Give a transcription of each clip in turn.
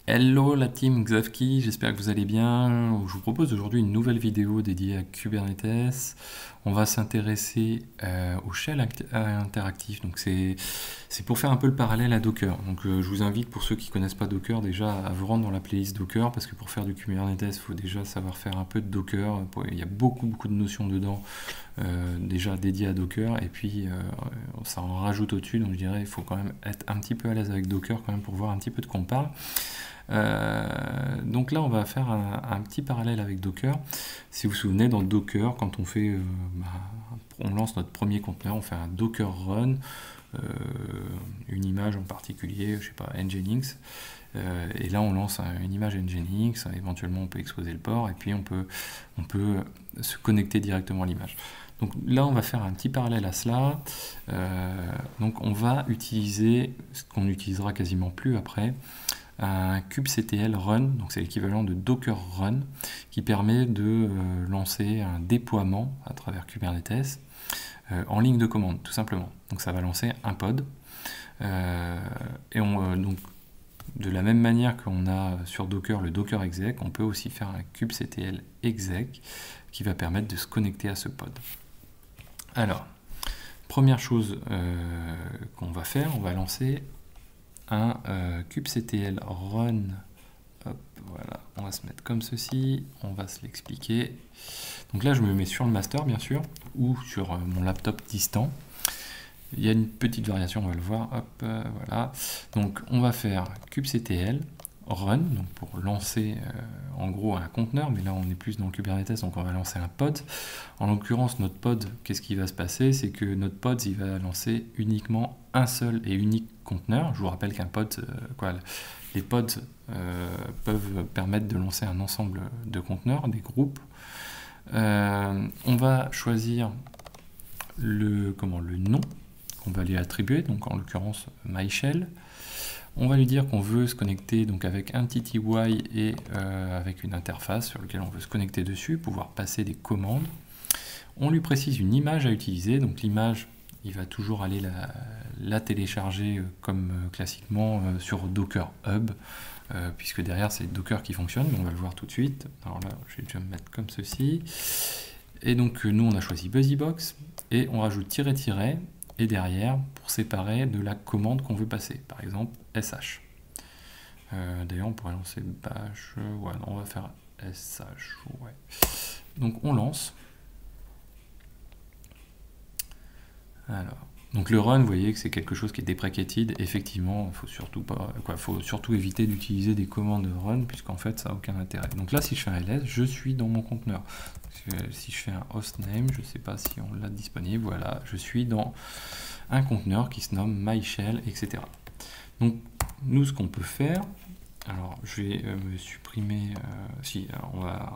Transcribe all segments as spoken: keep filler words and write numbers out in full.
Hello la team Xavki, j'espère que vous allez bien. Je vous propose aujourd'hui une nouvelle vidéo dédiée à Kubernetes. On va s'intéresser euh, au shell act- interactif. Donc c'est c'est pour faire un peu le parallèle à Docker. Donc euh, je vous invite, pour ceux qui connaissent pas Docker, déjà à vous rendre dans la playlist Docker, parce que pour faire du Kubernetes, il faut déjà savoir faire un peu de Docker. Il y a beaucoup beaucoup de notions dedans, euh, déjà dédiées à Docker, et puis euh, ça en rajoute au-dessus. Donc je dirais il faut quand même être un petit peu à l'aise avec Docker quand même pour voir un petit peu de quoi on parle. Euh, donc là, on va faire un, un petit parallèle avec Docker. Si vous vous souvenez, dans Docker, quand on fait, euh, bah, on lance notre premier conteneur, on fait un Docker run, euh, une image en particulier, je sais pas, Nginx. Euh, et là, on lance un, une image Nginx. Éventuellement, on peut exposer le port et puis on peut, on peut se connecter directement à l'image. Donc là, on va faire un petit parallèle à cela. Euh, donc on va utiliser ce qu'on n'utilisera quasiment plus après, un kubectl run, donc c'est l'équivalent de Docker run, qui permet de euh, lancer un déploiement à travers Kubernetes euh, en ligne de commande, tout simplement. Donc ça va lancer un pod. Euh, et on, euh, donc, de la même manière qu'on a sur Docker le Docker exec, on peut aussi faire un kubectl exec qui va permettre de se connecter à ce pod. Alors, première chose euh, qu'on va faire, on va lancer un euh, kubectl run. Hop, voilà, on va se mettre comme ceci, on va se l'expliquer. Donc là, je me mets sur le master, bien sûr, ou sur euh, mon laptop distant. Il y a une petite variation, on va le voir. Hop, euh, voilà. Donc, on va faire kubectl run, donc pour lancer euh, en gros un conteneur, mais là on est plus dans le Kubernetes, donc on va lancer un pod. En l'occurrence, notre pod, qu'est-ce qui va se passer? C'est que notre pod, il va lancer uniquement un seul et unique conteneur. Je vous rappelle qu'un pod, euh, quoi, les pods euh, peuvent permettre de lancer un ensemble de conteneurs, des groupes. Euh, on va choisir le, comment, le nom qu'on va lui attribuer, donc en l'occurrence MyShell. On va lui dire qu'on veut se connecter donc avec un T T Y et euh, avec une interface sur laquelle on veut se connecter dessus, pouvoir passer des commandes. On lui précise une image à utiliser, donc l'image, il va toujours aller la, la télécharger euh, comme euh, classiquement euh, sur Docker Hub, euh, puisque derrière c'est Docker qui fonctionne, mais on va le voir tout de suite. Alors là, je vais déjà me mettre comme ceci. Et donc nous, on a choisi BusyBox, et on rajoute tiret-tiret, et derrière, pour séparer de la commande qu'on veut passer, par exemple S H. Euh, D'ailleurs, on pourrait lancer bash, ouais, non, on va faire S H, ouais. Donc on lance. Alors, donc le run, vous voyez que c'est quelque chose qui est deprecated. Effectivement, il faut surtout pas, quoi, faut surtout éviter d'utiliser des commandes run, puisqu'en fait, ça n'a aucun intérêt. Donc là, si je fais un ls, je suis dans mon conteneur. Si je fais un hostname, je ne sais pas si on l'a disponible, voilà, je suis dans un conteneur qui se nomme MyShell, et cetera. Donc, nous, ce qu'on peut faire, alors je vais euh, me supprimer, euh, si, alors on va,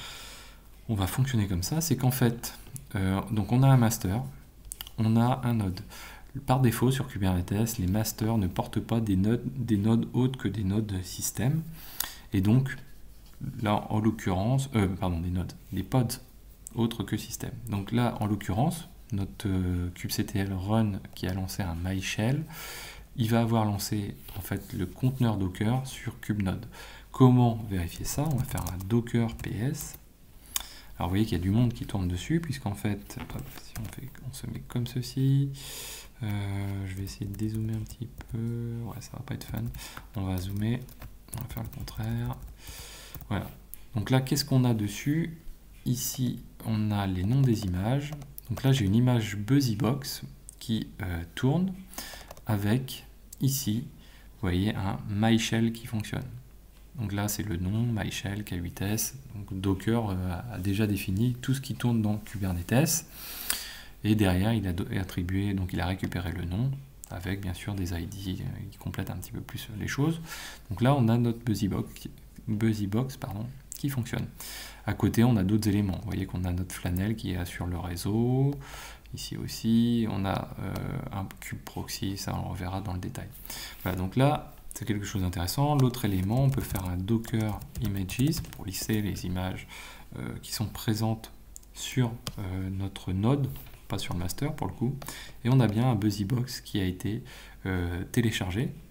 on va fonctionner comme ça, c'est qu'en fait, euh, donc on a un master, on a un node. Par défaut, sur Kubernetes, les masters ne portent pas des nodes, des nodes autres que des nodes système, et donc, là, en l'occurrence, euh, pardon, des nodes, des pods autres que système. Donc là, en l'occurrence, notre euh, kubectl run qui a lancé un MyShell, il va avoir lancé en fait le conteneur Docker sur kubnode. Comment vérifier ça? On va faire un docker ps. Alors vous voyez qu'il y a du monde qui tourne dessus, puisqu'en fait, hop, si on, fait, on se met comme ceci, euh, je vais essayer de dézoomer un petit peu, ouais, ça va pas être fun. On va zoomer, on va faire le contraire. Voilà. Donc là, qu'est-ce qu'on a dessus? Ici, on a les noms des images. Donc là, j'ai une image BusyBox qui euh, tourne avec, ici, vous voyez, un MyShell qui fonctionne. Donc là, c'est le nom, MyShell, K huit S. Donc Docker euh, a déjà défini tout ce qui tourne dans Kubernetes. Et derrière, il a attribué, donc il a récupéré le nom, avec bien sûr des I D qui complètent un petit peu plus les choses. Donc là, on a notre BusyBox, BusyBox pardon, qui fonctionne. À côté, on a d'autres éléments. Vous voyez qu'on a notre Flanel qui assure le réseau. Ici aussi, on a euh, un kubeproxy, ça on reverra dans le détail. Voilà, donc là, c'est quelque chose d'intéressant. L'autre élément, on peut faire un Docker Images pour lister les images euh, qui sont présentes sur euh, notre node, pas sur le master pour le coup. Et on a bien un BusyBox qui a été euh, téléchargé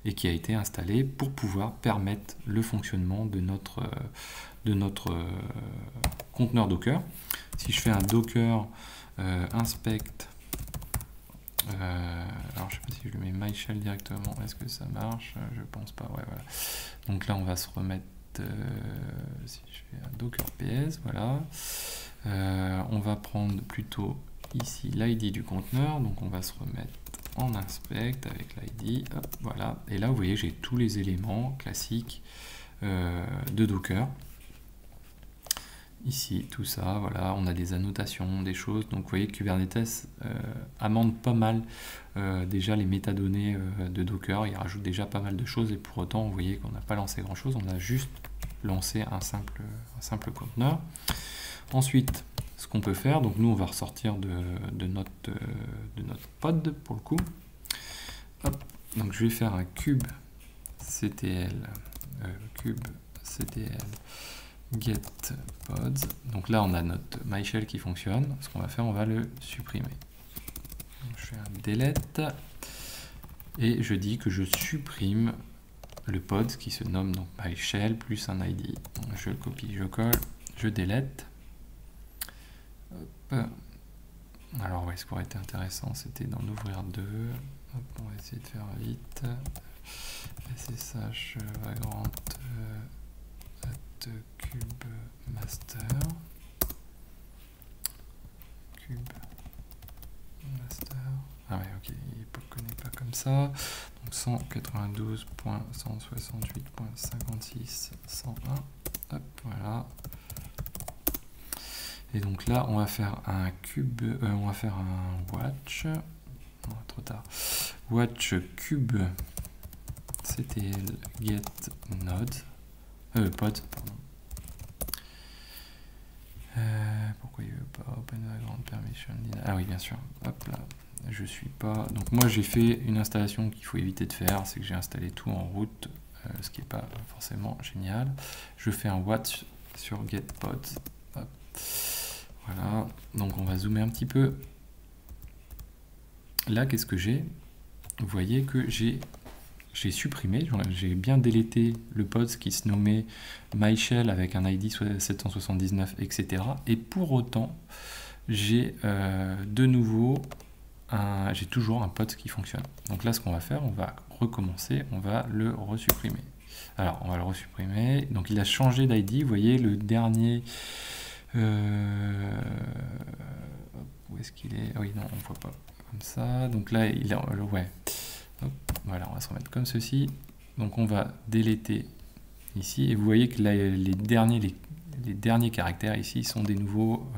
et qui a été installé pour pouvoir permettre le fonctionnement de notre, euh, de notre euh, conteneur Docker. Si je fais un Docker euh, inspect, euh, alors je sais pas si je le mets MyShell directement, est-ce que ça marche? Je pense pas, ouais, voilà. Donc là on va se remettre, euh, si je fais un Docker P S, voilà. Euh, on va prendre plutôt ici l'I D du conteneur, donc on va se remettre en inspect avec l'I D, hop, voilà. Et là vous voyez j'ai tous les éléments classiques euh, de Docker. Ici, tout ça, voilà, on a des annotations, des choses. Donc vous voyez que Kubernetes euh, amende pas mal euh, déjà les métadonnées euh, de Docker. Il rajoute déjà pas mal de choses et pour autant, vous voyez qu'on n'a pas lancé grand chose. On a juste lancé un simple, un simple conteneur. Ensuite, ce qu'on peut faire, donc nous on va ressortir de, de, notre, de notre pod pour le coup. Hop, donc je vais faire un cube C T L, euh, cube C T L. Get pods. Donc là, on a notre MyShell qui fonctionne. Ce qu'on va faire, on va le supprimer. Donc, je fais un delete et je dis que je supprime le pod qui se nomme donc MyShell plus un I D. Donc, je copie, je colle, je delete. Hop. Alors, ouais, ce qui aurait été intéressant, c'était d'en ouvrir deux. Hop, on va essayer de faire vite. S S H vagrant euh, cube master cube master ah ouais ok il ne connaît pas comme ça donc cent quatre-vingt-douze point cent soixante-huit point cinquante-six point cent un hop voilà et donc là on va faire un cube euh, on va faire un watch non, trop tard watch cube ctl get node Euh, pod, pardon. Euh, pourquoi il veut pas open background permission? Ah oui, bien sûr. Hop là, je suis pas. Donc moi j'ai fait une installation qu'il faut éviter de faire, c'est que j'ai installé tout en route, euh, ce qui n'est pas forcément génial. Je fais un watch sur get pod. Hop. Voilà. Donc on va zoomer un petit peu. Là, qu'est-ce que j'ai? Vous voyez que j'ai j'ai supprimé, j'ai bien délété le pod qui se nommait MyShell avec un I D sept cent soixante-dix-neuf, et cetera. Et pour autant, j'ai euh, de nouveau, un, j'ai toujours un pod qui fonctionne. Donc là, ce qu'on va faire, on va recommencer, on va le resupprimer. Alors, on va le resupprimer. Donc il a changé d'I D, vous voyez, le dernier... Euh, où est-ce qu'il est? Ah oui, non, on ne voit pas comme ça. Donc là, il a... Ouais. Hop, voilà, on va se remettre comme ceci. Donc on va déléter ici. Et vous voyez que là, les, derniers, les, les derniers caractères ici sont des nouveaux,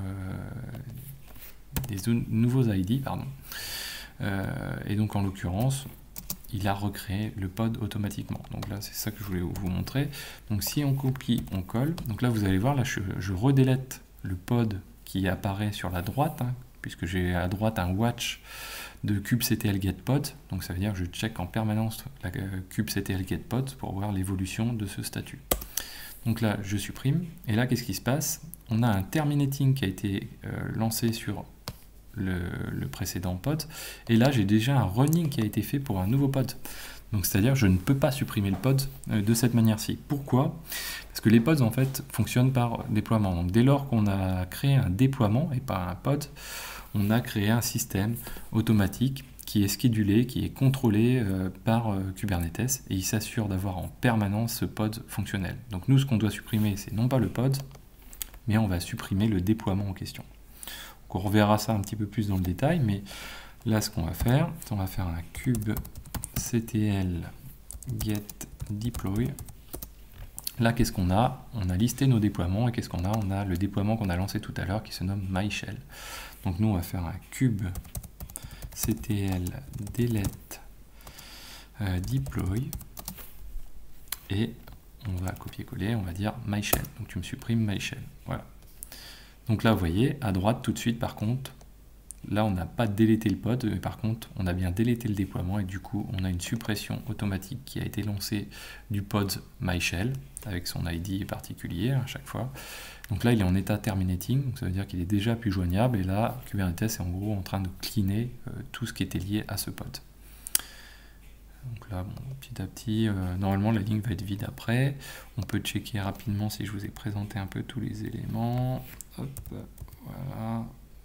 euh, des nouveaux I D. Pardon. Euh, et donc en l'occurrence, il a recréé le pod automatiquement. Donc là, c'est ça que je voulais vous montrer. Donc si on copie, on colle. Donc là, vous allez voir, là, je, je redélète le pod qui apparaît sur la droite, hein, puisque j'ai à droite un watch de kubectl getPod, donc ça veut dire que je check en permanence la kubectl getPod pour voir l'évolution de ce statut. Donc là, je supprime, et là, qu'est-ce qui se passe? On a un terminating qui a été euh, lancé sur le, le précédent pod, et là, j'ai déjà un running qui a été fait pour un nouveau pod. Donc c'est-à-dire que je ne peux pas supprimer le pod euh, de cette manière-ci. Pourquoi? Parce que les pods, en fait, fonctionnent par déploiement. Donc dès lors qu'on a créé un déploiement et pas un pod, on a créé un système automatique qui est schedulé, qui est contrôlé euh, par euh, Kubernetes et il s'assure d'avoir en permanence ce pod fonctionnel. Donc nous, ce qu'on doit supprimer, c'est non pas le pod, mais on va supprimer le déploiement en question. Donc on reverra ça un petit peu plus dans le détail, mais là, ce qu'on va faire, c'est on va faire un kubectl get deploy. Là, qu'est-ce qu'on a? On a listé nos déploiements et qu'est-ce qu'on a? On a le déploiement qu'on a lancé tout à l'heure qui se nomme MyShell. Donc nous, on va faire un kubectl delete euh, deploy et on va copier-coller, on va dire MyShell. Donc tu me supprimes MyShell. Voilà. Donc là, vous voyez, à droite, tout de suite, par contre, là, on n'a pas délété le pod, mais par contre, on a bien délété le déploiement et du coup, on a une suppression automatique qui a été lancée du pod MyShell avec son I D particulier à chaque fois. Donc là, il est en état terminating, donc ça veut dire qu'il est déjà plus joignable et là, Kubernetes est en gros en train de cleaner euh, tout ce qui était lié à ce pod. Donc là, bon, petit à petit, euh, normalement la ligne va être vide après. On peut checker rapidement si je vous ai présenté un peu tous les éléments. Hop, voilà.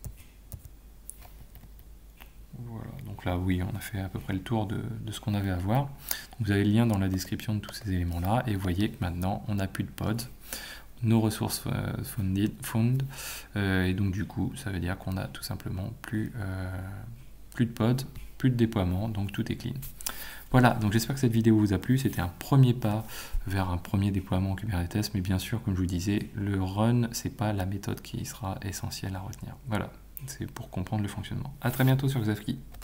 Voilà, donc là oui, on a fait à peu près le tour de, de ce qu'on avait à voir. Donc, vous avez le lien dans la description de tous ces éléments-là, et vous voyez que maintenant on n'a plus de pods, nos ressources euh, funded, fund, euh, et donc du coup ça veut dire qu'on a tout simplement plus, euh, plus de pods, plus de déploiement, donc tout est clean. Voilà, donc j'espère que cette vidéo vous a plu. C'était un premier pas vers un premier déploiement en Kubernetes, mais bien sûr, comme je vous disais, le run, c'est pas la méthode qui sera essentielle à retenir. Voilà, c'est pour comprendre le fonctionnement. À très bientôt sur Xavki.